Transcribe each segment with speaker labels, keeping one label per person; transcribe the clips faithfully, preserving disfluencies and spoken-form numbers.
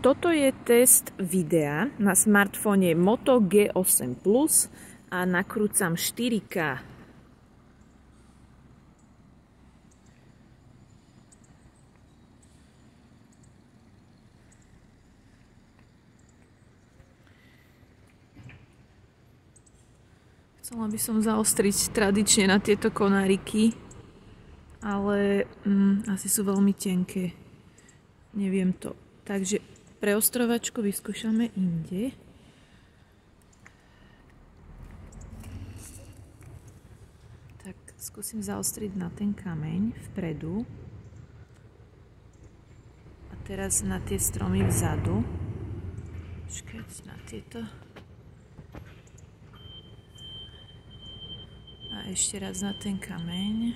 Speaker 1: toto je test videa na smartfóne Moto G osem plus a nakrúcam štyri ká. Chcela by som zaostriť tradične na tieto konáriky, ale mm, asi sú veľmi tenké. Neviem to. Takže preostrovačku vyskúšame inde. Tak skúsim zaostriť na ten kameň vpredu. A teraz na tie stromy vzadu. Počkať, na tieto. A ešte raz na ten kameň.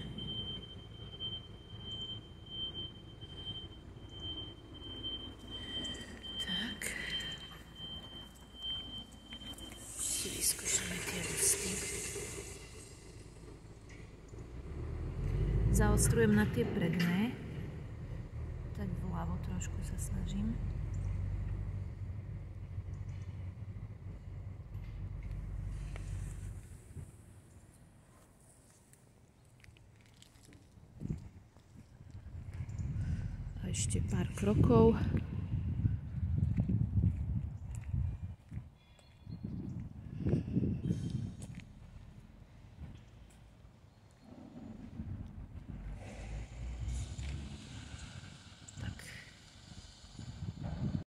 Speaker 1: Tak. Ešte vyskúšame tie listy. Zaostrujem na tie predné. Tak vľavo trošku sa snažím. Ešte pár krokov.